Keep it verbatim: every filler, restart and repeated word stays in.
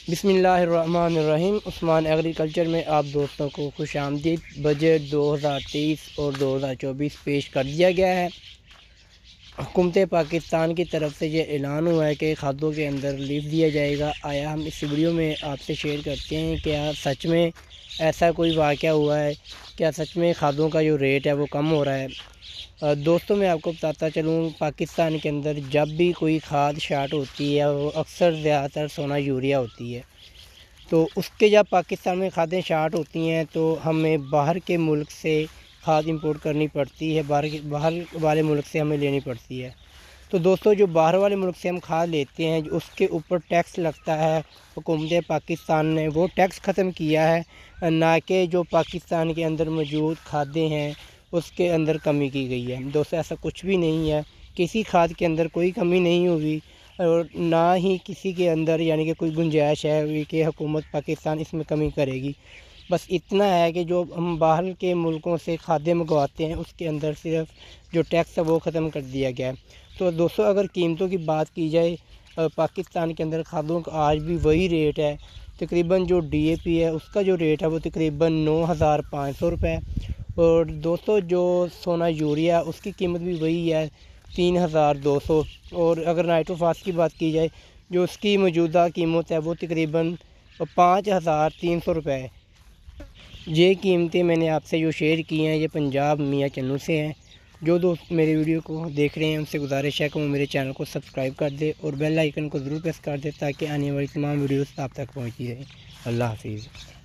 बिस्मिल्लाहिर्रहमानिर्रहीम। उस्मान एग्रीकल्चर में आप दोस्तों को खुश आमदीद। बजट दो हज़ार तेईस और दो हज़ार चौबीस पेश कर दिया गया है। हुकूमत पाकिस्तान की तरफ से ये ऐलान हुआ है कि खादों के अंदर रिलीफ दिया जाएगा। आया हम इस वीडियो में आपसे शेयर करते हैं क्या सच में ऐसा कोई वाक़या हुआ है, क्या सच में खादों का जो रेट है वो कम हो रहा है। दोस्तों मैं आपको बताता चलूँ, पाकिस्तान के अंदर जब भी कोई खाद शार्ट होती है वो अक्सर ज़्यादातर सोना यूरिया होती है। तो उसके जब पाकिस्तान में खादें शार्ट होती हैं तो हमें बाहर के मुल्क से खाद इंपोर्ट करनी पड़ती है, बाहर बाहर वाले मुल्क से हमें लेनी पड़ती है। तो दोस्तों जो बाहर वाले मुल्क से हम खाद लेते हैं उसके ऊपर टैक्स लगता है। हुकूमत पाकिस्तान ने वो टैक्स ख़त्म किया है, ना कि जो पाकिस्तान के अंदर मौजूद खादें हैं उसके अंदर कमी की गई है। दोस्तों ऐसा कुछ भी नहीं है, किसी खाद के अंदर कोई कमी नहीं हुई और ना ही किसी के अंदर यानी कि कोई गुंजाइश है कि हुकूमत पाकिस्तान इसमें कमी करेगी। बस इतना है कि जो हम बाहर के मुल्कों से खादें मंगवाते हैं उसके अंदर सिर्फ जो टैक्स है वो ख़त्म कर दिया गया है। तो दोस्तों अगर कीमतों की बात की जाए, पाकिस्तान के अंदर खादों का आज भी वही रेट है। तकरीबन जो डी ए पी है उसका जो रेट है वो तकरीबन नौ हज़ार पाँच सौ रुपये। और दोस्तों जो सोना यूरिया उसकी कीमत भी वही है तीन हज़ार दो सौ। और अगर नाइट्रोफास की बात की जाए जो उसकी मौजूदा कीमत है वो तकरीबन पाँच हज़ार तीन सौ रुपये है। ये कीमतें मैंने आपसे जो शेयर की हैं ये पंजाब मियाँ चन्नू से हैं। जो दोस्त मेरे वीडियो को देख रहे हैं उनसे गुजारिश है कि वो मेरे चैनल को सब्सक्राइब कर दे और बेल आइकन को ज़रूर प्रेस कर दे ताकि आने वाली तमाम वीडियोस आप तक पहुँची रहे। अल्लाह हाफिज़।